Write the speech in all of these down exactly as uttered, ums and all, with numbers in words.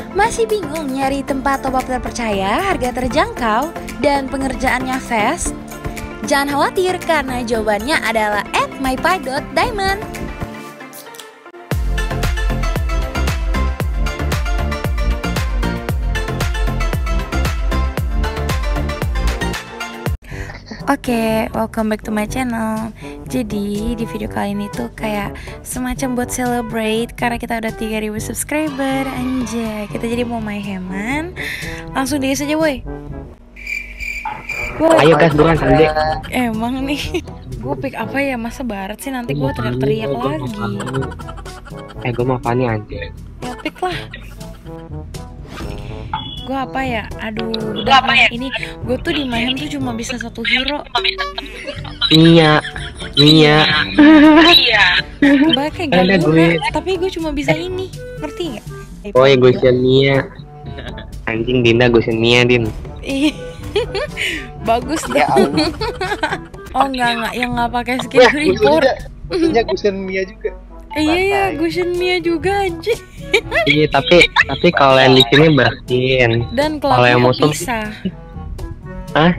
Masih bingung nyari tempat top up terpercaya, harga terjangkau, dan pengerjaannya fast? Jangan khawatir karena jawabannya adalah at mypi dot diamond. Oke, okay, welcome back to my channel. Jadi di video kali ini tuh kayak semacam buat celebrate karena kita udah tiga ribu subscriber. Anjay, kita jadi mau main heman. Langsung digas aja boy. Boy. Ayo guys, buruan Sandi. Emang nih, gue pick apa ya, masa barat sih, nanti gue teriak-teriak lagi. Eh, gue mau Fanny aja. Ya pick lah. Gue apa ya? Aduh, udah apa ya? Ini gue tuh di Mayhem tuh cuma bisa satu hero. Iya, iya. Iya. Baik kayak gak guna, tapi gue cuma bisa ini, ngerti nggak? Oh ya, gue Mia. Anjing Dinda, gue Mia Din. Bagus dong. Oh enggak enggak, yang nggak pakai skin report. Maksudnya gue Mia juga. Iya ya, gue Mia juga aja. Iya, tapi tapi kalau yang di sini bersin. Dan kalau yang musuh bisa. Hah?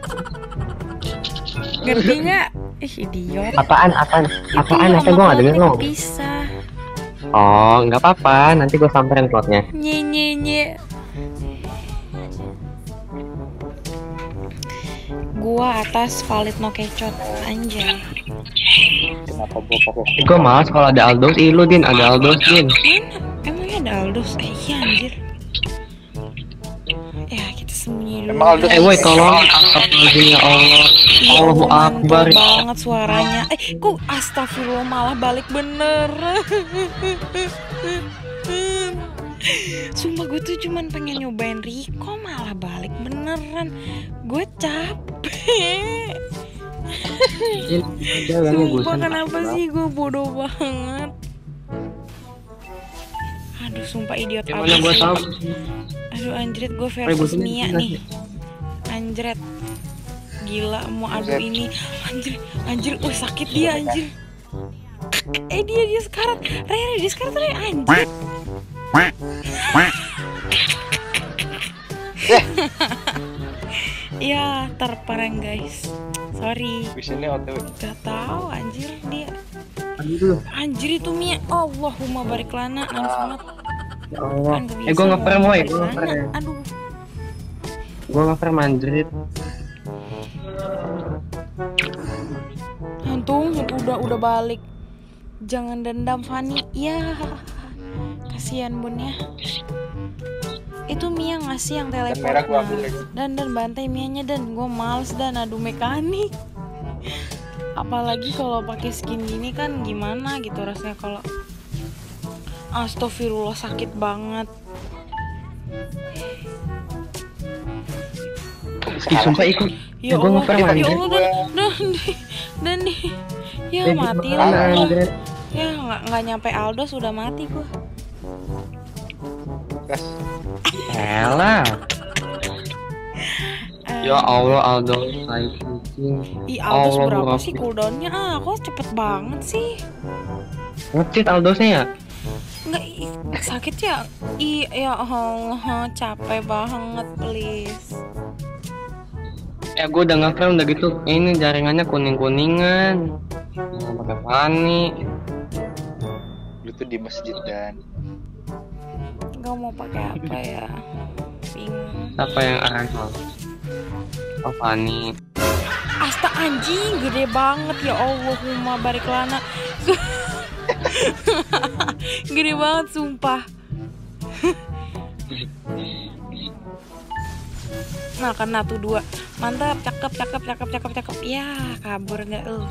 Ngerti nggak? Ih, idiot. Apaan? Apaan? Apaan? Apa gue nggak denger lo? Bisa. Oh, nggak apa-apa. Nanti gue samperin plotnya. Nye nye nye. Gua atas valid no kecot, anjay. Kenapa gua pakai? Gue malas kalau ada Aldos. Ih, lu Din, ada Aldos Din. Mana? Emangnya ada Aldos? Eh iya anjir. Ya kita sembunyi dulu. Emang Aldos? Eh woi, tolong. Astagfirullahaladzim ya Allah. Allahu Akbar. Banget suaranya. Eh kok astagfirullah malah balik bener. Sumpah gue tuh cuman pengen nyobain Rico malah balik beneran. Gue capek. Sumpah kenapa sih gue bodoh banget. Aduh sumpah idiot abis. Gimana gue tahu? Aduh anjrit, gue versus Mia nih. Anjret. Gila mau adu ini. Anjir, anjir, oh sakit dia anjir. Eh dia dia sekarang. Rere dia sekarang tuh anjir. Ya terperang guys, sorry. Visionnya O T W. Gak tau anjir dia. Aduh. Anjir itu Mia, Allahumma barik lana, nangis banget. Ya Allah. Kan Eh gue ngeprem woy, gue lana. ngeprem. Aduh. Gue ngeprem anjrit. Untung udah udah balik. Jangan dendam Fanny. Ya. Kasihan bun ya. Itu Mia ngasih yang teleportnya. Dan dan bantai Mianya dan gue males dan adu mekanik. Apalagi kalau pakai skin gini kan gimana gitu rasanya kalau astagfirullah sakit banget. Ih, sumpah ikut. Ya gue Allah, ngeprem ya anjrit. Allah dan dan di dan di ya Eh, mati gimana, lah. anjrit? Ya nggak nggak nyampe Aldos udah mati gue. Gas. Elah. Ya Allah, Aldo saya kucing. Ih Aldos Allah, berapa Allah. sih cooldownnya? Ah kok cepet banget sih. Ngetit Aldosnya ya? Nggak ih, sakit ya? Ih ya Allah capek banget please. Ya gue udah ngeprem udah gitu. Eh, ini jaringannya kuning-kuningan. Nggak pakai Fanny. Lu tuh di masjid dan Gak mau pakai apa ya? Bingung. Apa yang arahal? Oh Fanny. Asta anjing gede banget ya Allahumma barik lana. Gede banget sumpah. Nah kena tuh dua. Mantap, cakep, cakep, cakep, cakep, cakep. Ya kabur nggak lu?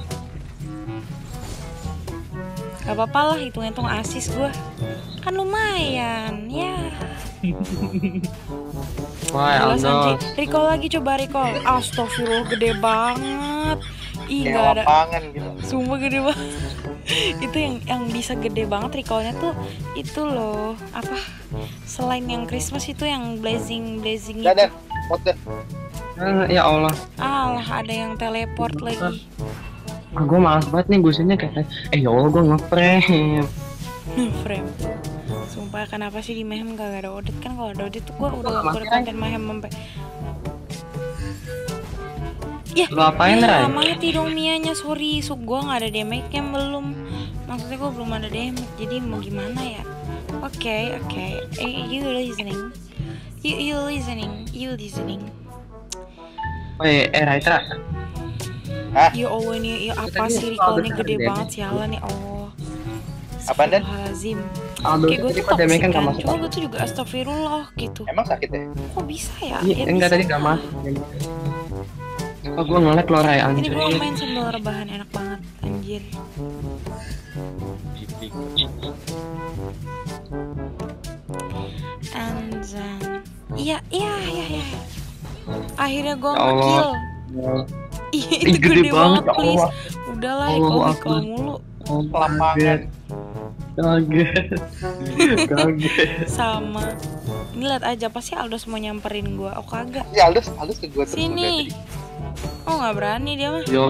Gak apa-apa lah, hitung-hitung asis gue. Kan lumayan, ya. Wah, Aldo. Recall lagi, coba recall. Astagfirullah, gede banget. Ih, kayak gak ada. lapangan gitu. Sumpah gede banget. Itu yang yang bisa gede banget recallnya tuh itu loh. Apa? Selain yang Christmas itu yang blazing blazing itu. Dan, pot dan. Ah, ya Allah. Alah, ada yang teleport lagi. Ah, gue malas banget nih gusinya kayak. Eh ya Allah, gue ngeprem. Frame. Sumpah Wah kenapa sih di Mayhem gak ada Odette? Kan kalau ada Odette tuh gue udah udah konten Mayhem sampai. Ya, Lu apain, ya Ray? mati dong Mianya, sorry. So, gue gak ada damage-nya belum. Maksudnya gue belum ada damage, jadi mau gimana ya? Oke, okay, oke. Okay. Eh, you listening? You, you listening? You listening? Oh iya, eh Raitra. Hah? Ya Allah nih, ya apa sih recall-nya gede banget sialan nih Allah. Apaan, Dan? Astagfirullahaladzim. Aduh, Kayak gue tadi tuh kok damage kan toxic gak kan, masuk. cuma gue tuh juga astagfirullah gitu. Emang sakit ya? Kok bisa ya? Iya, Ya enggak bisa. tadi gak masuk. Oh, gue ngelag lo Ray, Ini anjir. gue main sambil rebahan enak banget, anjir. And then, iya, iya, iya, iya. Akhirnya gue Ya Allah. nge-kill. Iya, Ih, itu gede, banget, ya please. Allah. Udahlah, Allah recall Akbar. recall mulu. Oh, Lapangan. Kaget. Kaget. Sama. Ini liat aja, pasti Aldos mau nyamperin gue. Oh kagak. Ya Aldus, Aldus ke gua terus Sini. Oh nggak berani dia mah. Yo.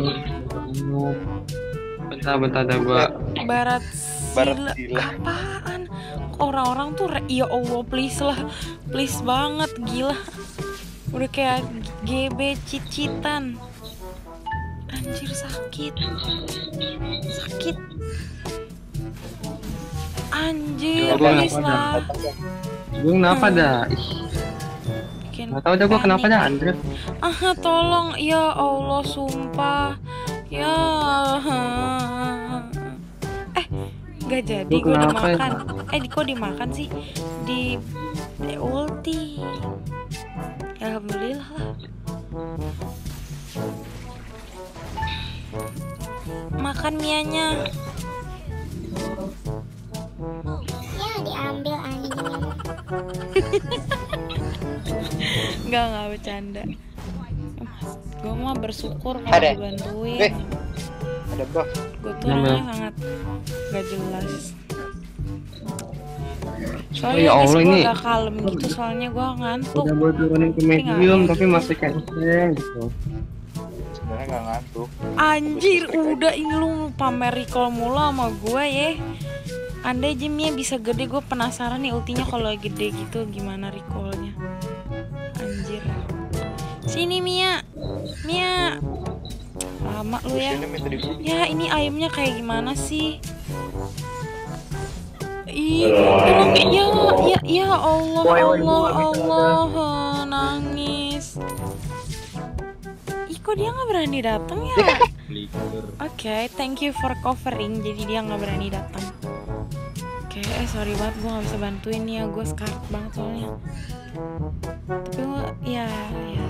Bentar, bentar ada gua. Barat Barat sila. sila. Apaan? Orang-orang tuh re- ya Allah please lah. Please banget gila. Udah kayak G B cicitan. Anjir sakit. Sakit. Anjir, Ya, gua please kenapa lah. Gue kenapa dah? Ih, Bikin nggak tahu dah gue kenapa panik. dah, Andre. Ah, tolong ya Allah sumpah. Ya. Eh, nggak jadi Lu gue kenapa ya? dimakan. Eh, di kok dimakan sih? Di, di ulti. Ya, alhamdulillah lah. Makan mianya. Ya diambil anjing. Enggak, enggak bercanda. Gue mah bersyukur kalau Ada. dibantuin. Eh. Ada buff. Gue tuh Iya, orangnya Bang. sangat gak jelas. Oh, Soalnya ya guys, Allah, gue ini gak kalem gitu, soalnya gue ngantuk. udah gue turunin ke medium tapi masih cancel gitu. Sebenarnya nggak ngantuk. Anjir, udah ini lu pamer recall mulu sama gue ya. Andai aja Mia bisa gede, gue penasaran nih ultinya kalau gede gitu gimana recallnya. Anjir. Sini Mia. Mia. Lama lu ya. Sini minta dibunuh. Ya ini ayamnya kayak gimana sih? Ih, tolong ya, ya, ya Allah, Allah, Allah, nangis. Ih, kok dia nggak berani datang ya? Oke, thank you for covering. Jadi dia nggak berani datang. Oke, eh sorry banget gue nggak bisa bantuin ya, gue scared banget soalnya. Tapi gue, ya, ya,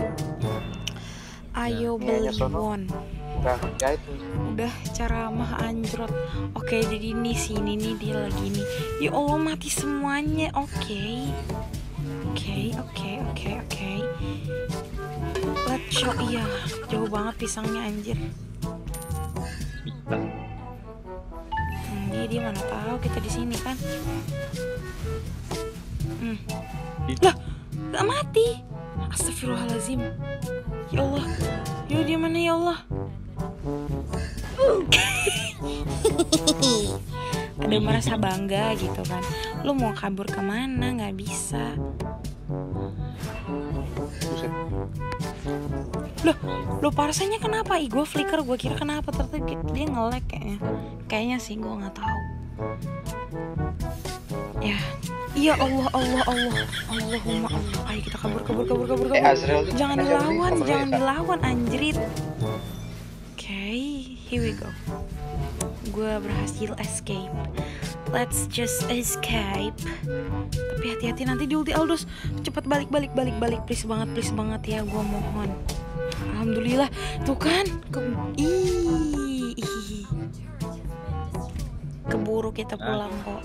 ayo beli won. Udah, ya itu. Udah ceramah anjrot. Oke, jadi ini sini nih dia lagi nih. Ya Allah mati semuanya. Oke. Oke, oke, oke, oke. Let's show. Iya, jauh banget pisangnya anjir. Hmm, dia dia mana tahu kita di sini kan. Hmm. Lah, gak mati. Astagfirullahalazim. Ya Allah. Yo dia mana ya Allah? Ada merasa bangga gitu kan. Lu mau kabur kemana? Nggak bisa. Buset. Loh, lo parsanya kenapa? Ih, gue flicker, gue kira kenapa, ternyata dia nge-lag kayaknya. Kayaknya sih, gue nggak tahu. Ya, iya Allah, Allah, Allah, Allahumma Allah. Ayo kita kabur, kabur, kabur, kabur, Eh, kabur. Azrael tuh Jangan mana siapa sih? dilawan, Sama jangan Reza. dilawan, anjrit. Oke, here we go. Gue berhasil escape. Let's just escape. Tapi hati-hati nanti di ulti Aldos. Cepet balik, balik, balik, balik. Please banget, please banget ya, gue mohon. Alhamdulillah, tuh kan. Ke Ih, ih. Keburu kita pulang kok.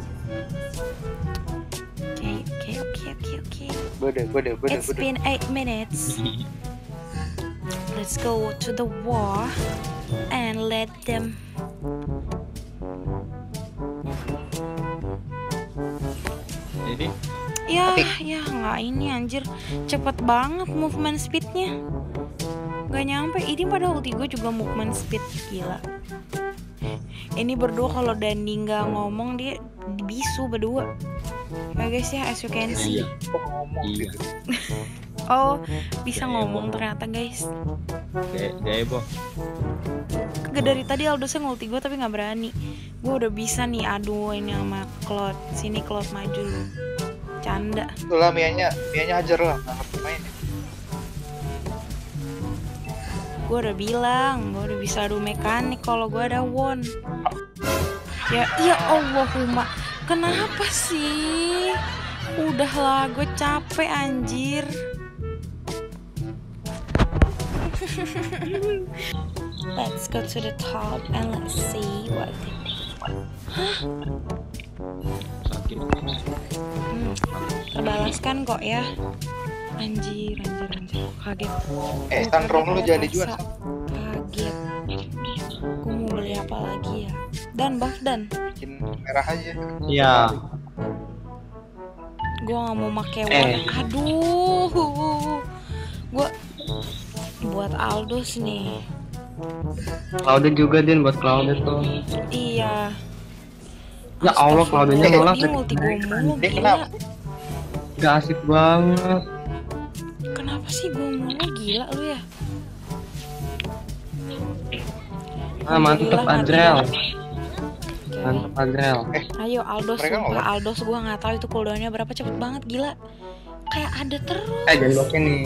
Oke, oke, oke, oke, oke. Bode, bode, bode, It's bode. been eight minutes. Let's go to the war and let them. Jadi Ya, ya nggak ini anjir. Cepet banget movement speednya. Gak nyampe. Ini pada ulti gue juga movement speed gila. Ini berdua kalau Dandi nggak ngomong dia bisu berdua. Ya guys ya, as you can see. Iya. Kok ngomong Iya. gitu. Oh, bisa Iya, ngomong Bang. ternyata guys. Kayak kayak boh. Kagak dari tadi Aldosnya ngulti gue tapi nggak berani. Gue udah bisa nih, aduh ini sama Cloud. Sini Cloud maju lu. Canda. Itulah Mianya, Mianya hajar lah, nggak ngerti main. Gue udah bilang, gue udah bisa adu mekanik kalau gue ada won. Ya, ya Allahumma, kenapa sih? Udahlah, gue capek anjir. Let's go to the top and let's see what they do. Sakit. Hmm, terbalaskan kok ya. Anjir, anjir, anjir. Kaget. Eh, Gua Sandrong kaget lu liat jangan Elsa. dijual. Kaget. Gue mau beli apa lagi ya? Dan buff dan. Bikin merah aja. Iya. Gue gak mau make Eh. won. Aduh. Gue buat Aldos nih. Claudia juga Din, buat Claudia tuh. Iya. Ya Allah, Claudia malah Dia multi gue mulu, Dia gila. kenapa? gak asik banget. Kenapa sih gue mulu, gila lu ya? Ah, mantep Alhamdulillah, Adrel. mati. Oke. Mantep Adrel. Ayo Aldos, Mereka sumpah nggak? Aldos gue nggak tahu itu cooldownnya berapa, cepet banget gila. Kayak ada terus. Eh, jangan bloknya nih.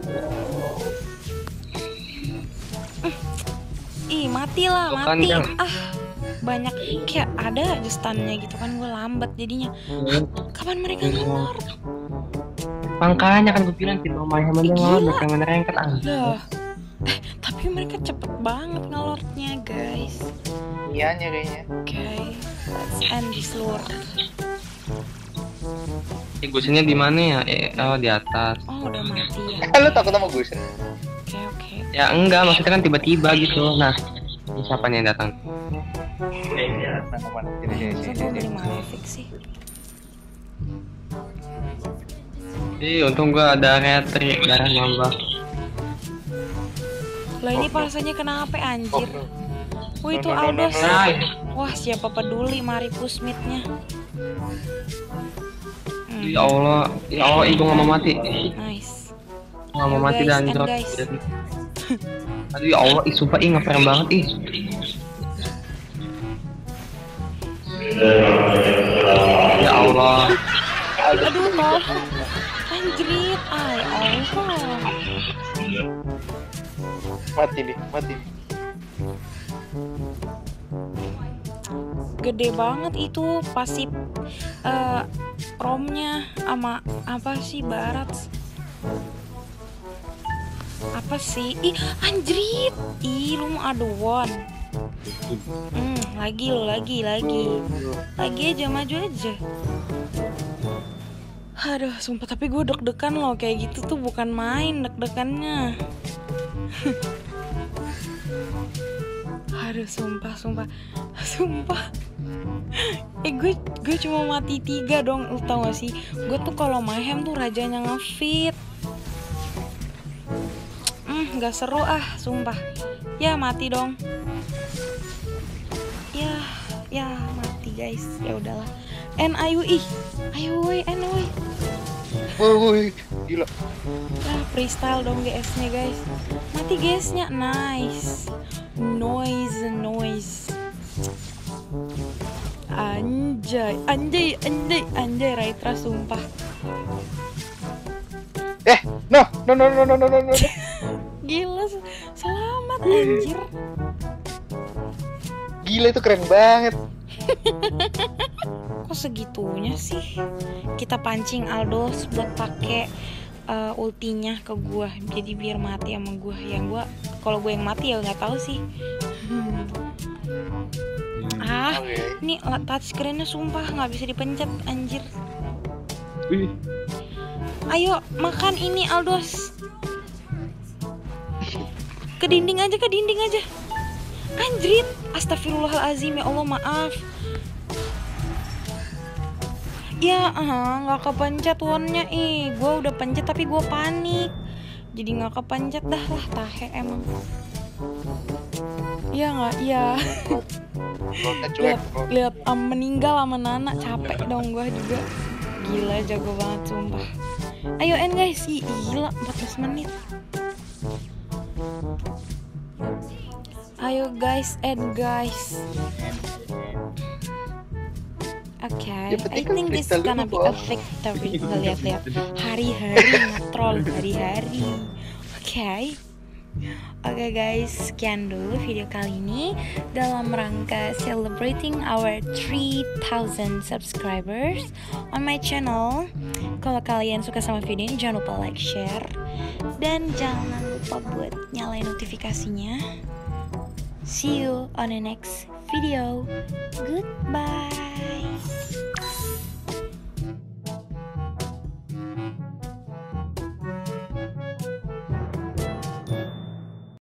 Ih mati lah, Bukan, mati. Jang. Ah banyak kayak ada aja stunnya gitu kan, gue lambat jadinya. Kapan mereka ngelor? Makanya kan gue bilang kita main sama dia Gila. ngelor, mereka ngerengket ah. Dah. Eh, tapi mereka cepet banget ngelornya guys. Mianya kayaknya. Oke, let's end this lure. Eh, gusinya di mana ya? Eh, oh di atas. Oh udah mati ya. Eh, lu takut sama gue sih? Oke oke. Ya enggak, maksudnya kan tiba-tiba gitu. Nah, ini siapa nih yang datang? Mana mana? Sini sini Masa sini gue sini. beli Malefic sih? Ih, untung gua ada retri darah nambah. Lah ini pasanya kenapa anjir? Oh, Wih itu no, no, no, Aldos. no, no. Nah, Wah siapa peduli mari pusmitnya. Hmm, ya Allah, ya Allah, ibu nggak mau mati. nice. Nggak mau Ayo, mati guys, dan end, drop. guys. Aduh ya Allah, ih sumpah ih ngeframe banget ih. Ya Allah. Aduh tolong. Anjrit, ay Allah. Mati nih, mati nih. Gede banget itu pasif eh, romnya sama apa sih barat? Apa sih? Ih, anjrit. Ih, lu mau adu won. Hmm, lagi lo, lagi, lagi. Lagi aja, maju aja. Aduh, sumpah tapi gue deg-degan loh, kayak gitu tuh bukan main deg-degannya. Aduh, sumpah, sumpah, sumpah. Eh, gue gue cuma mati tiga dong, lu tau gak sih? Gue tuh kalau Mayhem tuh rajanya ngefit. Hmm, nggak seru ah, sumpah. Ya mati dong. Ya, ya mati guys. Ya udahlah. En ayo ih, ayo woi, en woi. Woi, gila. Ya freestyle dong G S-nya guys. Mati G S-nya, nice. Noise, noise. Anjay, anjay, anjay, anjay, Raitra sumpah. Eh, no, no, no, no, no, no, no, no. Gila, selamat anjir. Gila itu keren banget. Kok segitunya sih? Kita pancing Aldos buat pakai uh, ultinya ke gua, jadi biar mati sama gua. Yang gua, kalau gue yang mati ya nggak tahu sih. Hmm. Ah, Oke. ini touchscreen-nya sumpah nggak bisa dipencet anjir. Wih, Ayo makan ini Aldos. Ke dinding aja, ke dinding aja. Anjrit, astagfirullahalazim, ya Allah maaf. Ya, ah, nggak kepencet wonnya ih. Gue udah pencet tapi gue panik. Jadi nggak kepencet dah lah, tahe emang. Iya nggak? Iya. Plotnya cuek. Lihat lihat am meninggal sama Nana, capek dong gua juga. Gila, jago banget sumpah. Ayo end guys, Ih, gila empat belas menit. Ayo guys, end guys. Okay, Ya, I penting kan think this is freestyle gonna dulu, be a Bob. victory. Lihat-lihat, hari-hari nge-troll, hari-hari. Okay. Oke guys, sekian dulu video kali ini dalam rangka celebrating our three thousand subscribers on my channel. Kalau kalian suka sama video ini, jangan lupa like, share, dan jangan lupa buat nyalain notifikasinya. See you on the next video. Goodbye.